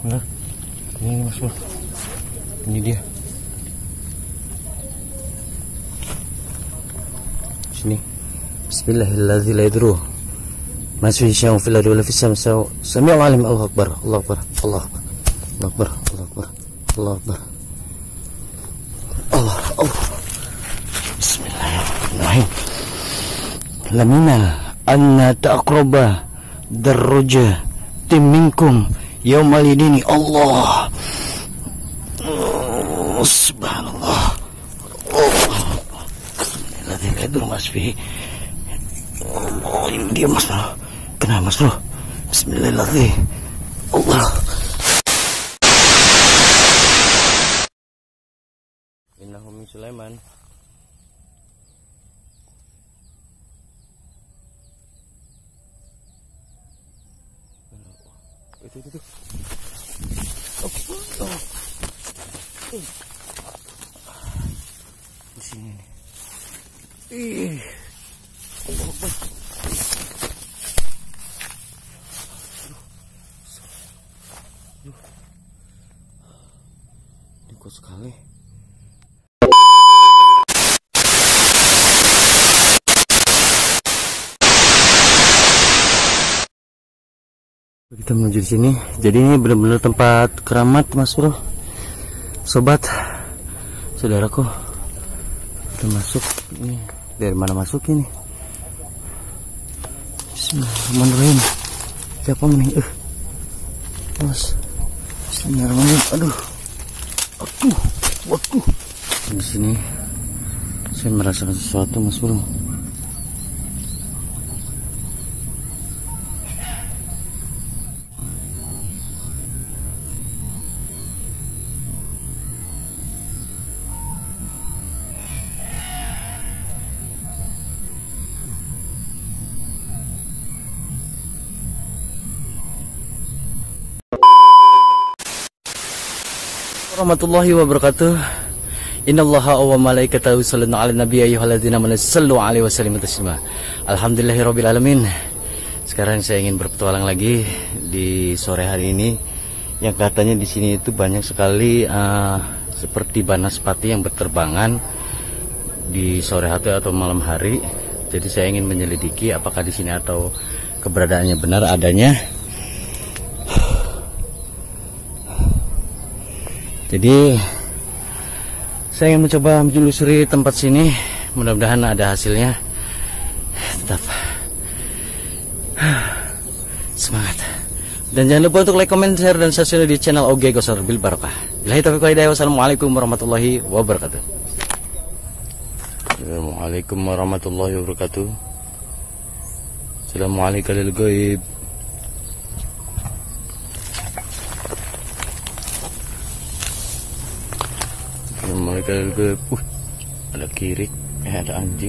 Benar. Ini Mas Bro. Ini dia. Sini. Bismillahirrahmanirrahim. La yadru ma fi syai'un fil ardi wa la fis samai. Sami'ul 'alim. Allahu akbar. Allahu akbar. Allahu akbar. Allahu akbar. Allahu akbar. Allahu akbar. Allah. Bismillahirrahmanirrahim. Lamina anna taqraba darraja minkum yaumal idini. Allah. Subhanallah. Bismillahirrahmanirrahim. Itu Mas Fi. Allah, ini dia Mas Bro. Kenapa Mas Bro? Bismillahirrahmanirrahim. Allah. Innahu min Sulaiman. Itu. Oh. Di sini nih. Allah Akbar. Ini kuat sekali. Kita menuju di sini. Jadi ini benar-benar tempat keramat Mas Bro, sobat, saudaraku. Kita masuk. Ini dari mana masuk ini? Bismillahirrahmanirrahim. Siapa nih? Mas. Bismillahirrahmanirrahim. Aduh. Di sini saya merasakan sesuatu Mas Bro. Warahmatullahi wabarakatuh. Innallaha wa malaikatahu yusholluna 'alan nabiy ayyuhalladzina amanu shallu 'alaihi wa sallimu taslima. Alhamdulillahirabbil alamin. Sekarang saya ingin berpetualang lagi di sore hari ini, yang katanya di sini itu banyak sekali seperti banaspati yang berterbangan di sore hari atau malam hari. Jadi saya ingin menyelidiki apakah di sini atau keberadaannya benar adanya. Jadi saya ingin mencoba menyelusuri tempat sini, mudah-mudahan ada hasilnya. Tetap semangat. Dan jangan lupa untuk like, comment, share, dan subscribe di channel OG Gosar Bil Barokah. Billahi taufiq wal hidayah. Wassalamualaikum warahmatullahi wabarakatuh. Assalamualaikum warahmatullahi wabarakatuh. Assalamualaikum lil ghaib. Ada kirik, ada anjing.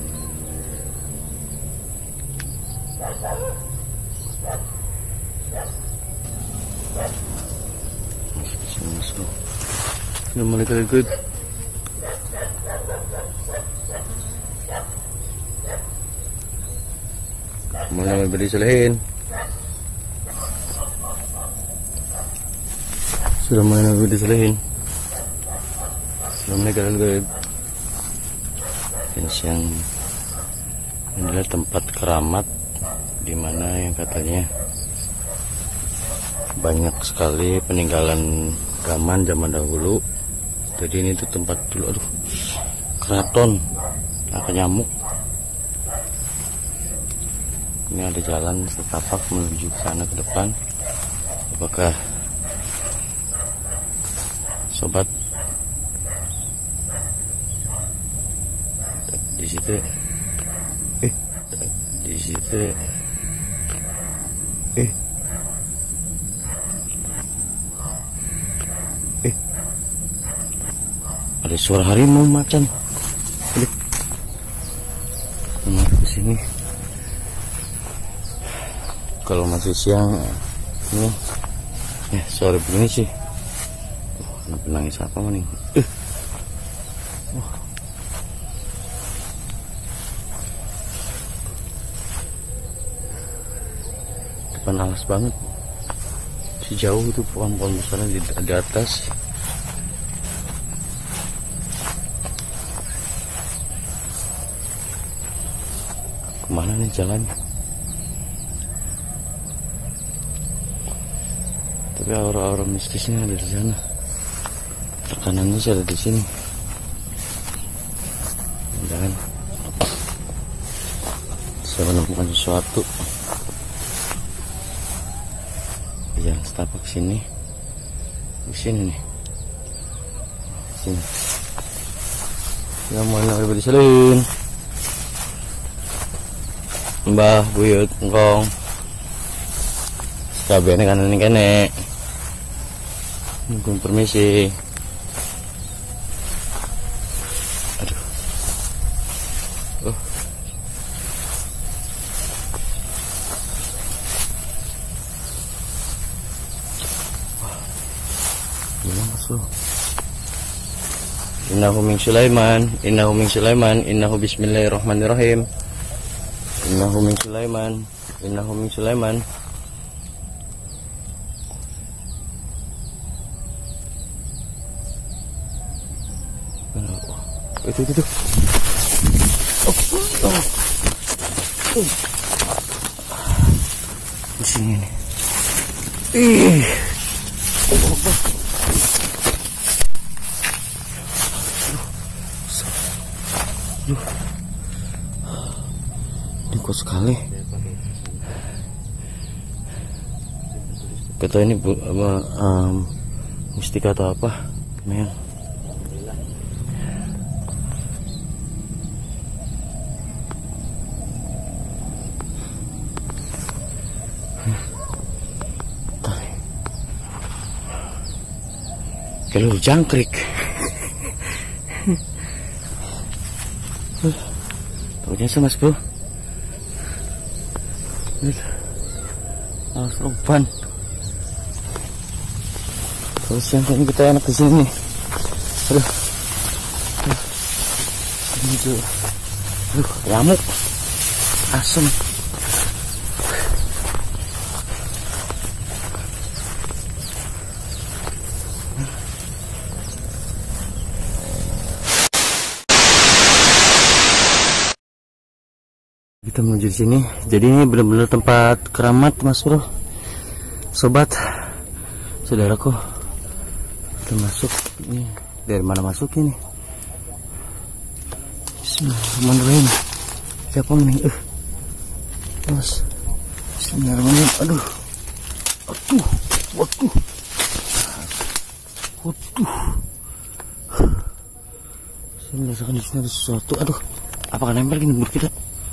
Assalamualaikum. Mana beri selain? Sudah mana beri selain? Assalamualaikum. Yang adalah tempat keramat di mana yang katanya banyak sekali peninggalan zaman dahulu. Jadi ini tuh tempat dulu, keraton, ada nyamuk. Ini ada jalan setapak menuju ke sana ke depan. Apakah sobat di situ? Di situ. Ada suara harimau macan. Ke sini. Kalau masih siang ini sore begini sih. Kenapa nangis apa nih? Depan alas banget. Di Jauh itu pohon-pohon besar di atas. Kemana nih jalannya? Tapi aura-aura mistisnya ada di sana. Tekanannya sih ada di sini. Jangan saya menemukan sesuatu. Jangan setapak sini. Di sini nih. Sini. Ya mau beli selin. Mbah buyut engkong. Kabehane kanan kene. Nunggu permisi. Aduh. Oh. Gimana masuk? Innahu min Sulaiman, innahu min Sulaiman, innahu bismillahirrahmanirrahim. Innahu min Sulaiman, innahu min Sulaiman. Itu. Oh. Di sini nih. Ini kuat sekali. Kata ini mustika atau apa? Men. Kalau jangkrik. Tahunya sama Mas Bro. Serempan. Terus yang ini kita enak di sini. Aduh. Ini tuh. Aduh, nyamuk. Asem. Kita menuju sini. Jadi ini benar-benar tempat keramat, Mas Bro. Sobat, saudaraku. Kita masuk. Ini dari mana masuk ini? Bismillahirrahmanirrahim. Siapa nih? Mas. Bismillahirrahmanirrahim. Aduh. Waduh. Saya merasakan di sini ada sesuatu. Aduh. Apakah nempel gini bur kita?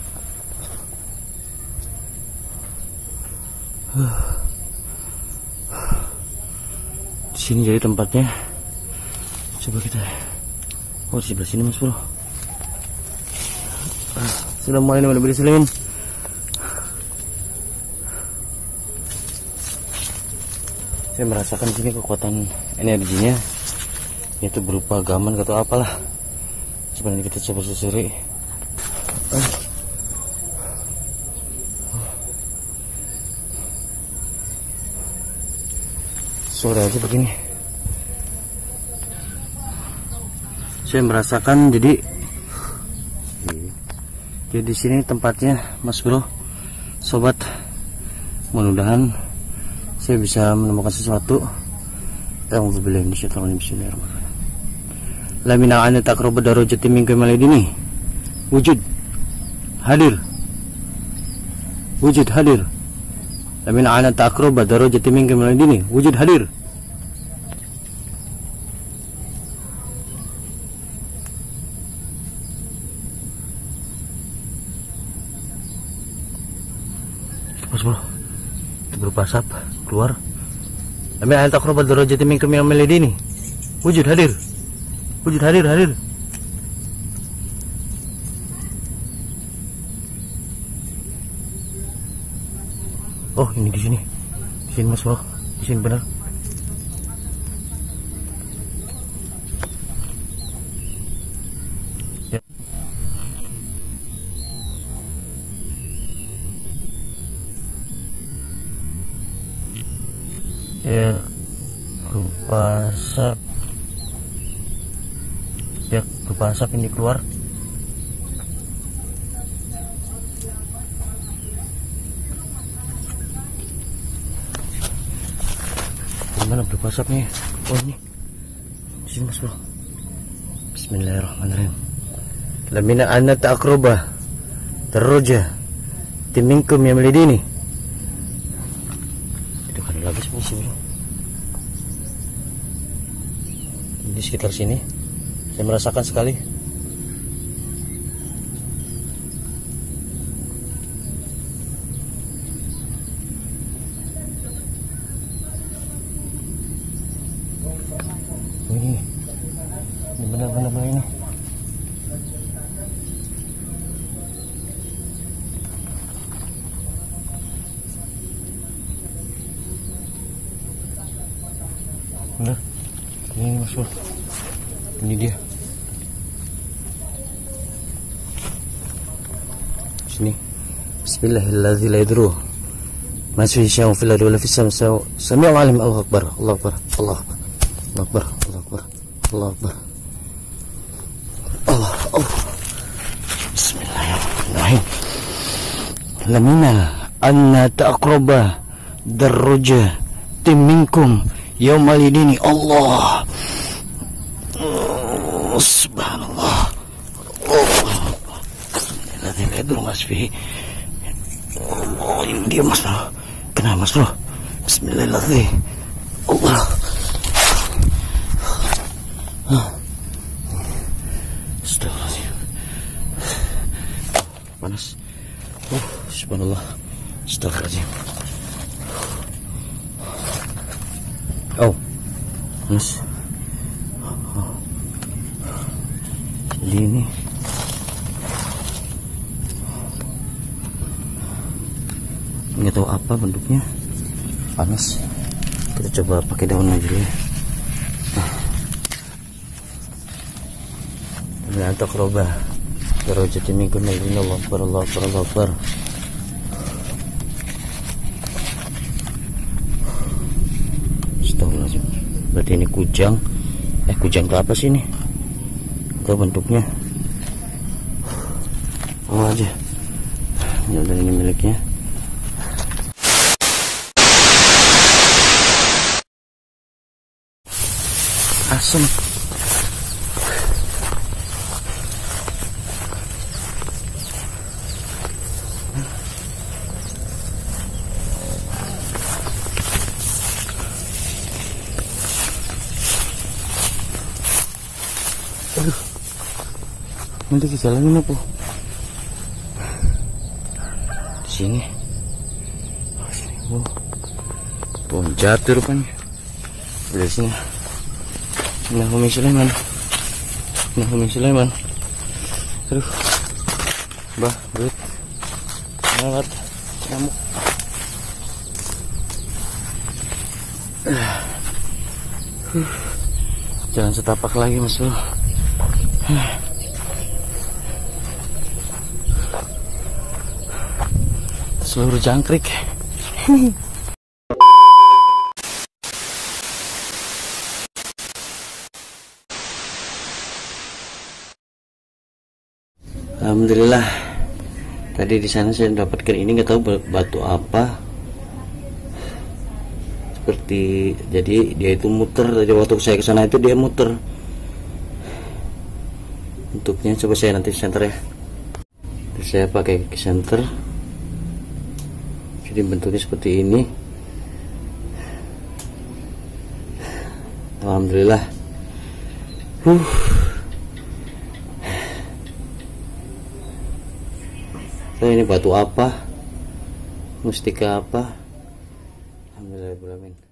Di sini jadi tempatnya. Coba kita. Oh, di sebelah sini Mas Bro. Sudah mulai nih beli selin. Saya merasakan di sini kekuatan energinya, yaitu berupa gaman atau apalah. Coba nanti kita coba susuri. Sore aja begini. Saya merasakan jadi di sini tempatnya Mas Bro, sobat. Mudah-mudahan saya bisa menemukan sesuatu. Bismillahirrahmanirrahim. Lamina ana taqrabu darajati minkum maladini. Wujud hadir. Wujud hadir. Lamina ana taqrabu darajati minkum maladini. Wujud hadir. Mas Bro, itu berupa asap keluar. Ambil al taqrabat darajati minkum min al-maladini. Wujud hadir. Wujud hadir. Oh, ini di sini. Di sini Mas Bro. Di sini benar. ya berupa asap, ya berupa asap ini keluar. Gimana berupa asapnya? Oh ini sini mas bro. Bismillahirrahmanirrahim. Lamina anna ta'akroba terroja timingkum yang melidini. Itu kan lagi sih bro. Di sekitar sini saya merasakan sekali. Ini benar-benar ini. Benar. Ini mas bro. Ini dia. Sini. Bismillahirrahmanirrahim. La yadru ma fi syai'un fil ardi wala fis samai. Sami'un 'alim. Allahu akbar. Allahu akbar. Allahu akbar. Allahu akbar. Allahu akbar. Allahu akbar. Allah. Bismillahirrahmanirrahim. Lamina anna ta'aqraba darruja timminkum yaumal idini. Allah. Subhanallah. Tidak itu mas Fi. Allah, ini dia mas bro. Kenapa mas bro? Bismillahirrahmanirrahim. Allah. Astagfirullahaladzim. Panas. Subhanallah. Astagfirullahaladzim. Oh, panas. Jadi ini nggak tahu apa bentuknya, panas. Kita coba pakai daun aja ya. Ternyata kerubah derajat minggu ini. Allah akbar, Allah akbar, Allah akbar. Astagfirullahaladzim. Berarti ini kujang. Kujang ke apa sih ini? Ke bentuknya. Oh aja. Ya udah, ini miliknya. Asam. Aduh, nanti ke jalan apa? Di sini. Oh, sini. Wow. Pohon jatuh rupanya. Dari sini. Nahumi Sulaiman. Nahumi Sulaiman. Aduh. Bah, duit. Lewat nyamuk. Jangan setapak lagi mas bro. Seluruh jangkrik. Alhamdulillah. Tadi di sana saya mendapatkan ini, nggak tahu batu apa. Seperti jadi dia itu muter. Jadi waktu saya ke sana itu dia muter. Bentuknya coba saya nanti center ya. Terus saya pakai ke center. Jadi bentuknya seperti ini. Alhamdulillah. So, ini batu apa? Mustika apa? Alhamdulillah.